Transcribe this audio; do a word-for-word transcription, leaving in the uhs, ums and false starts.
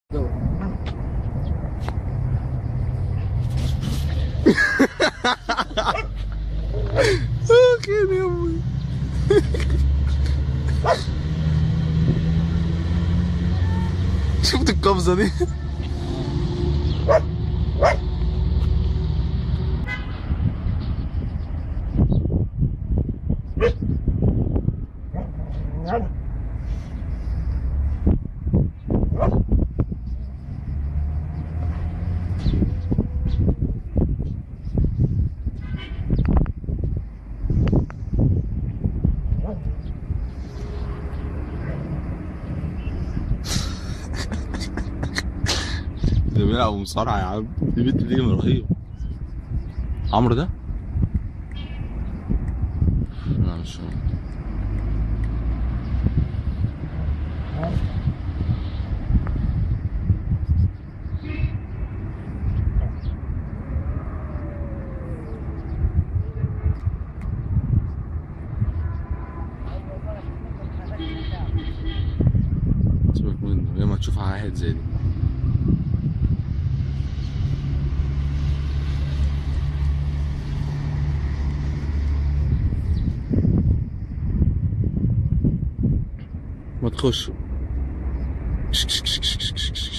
كده يا امي. شفت القفزه دي؟ ده بيلعب مصارعة يا عم، دي بنت دي رهيبة. عمرو ده؟ لا مش هو. سيبك منه، يا ما تشوف واحد زي دي. ما تخش.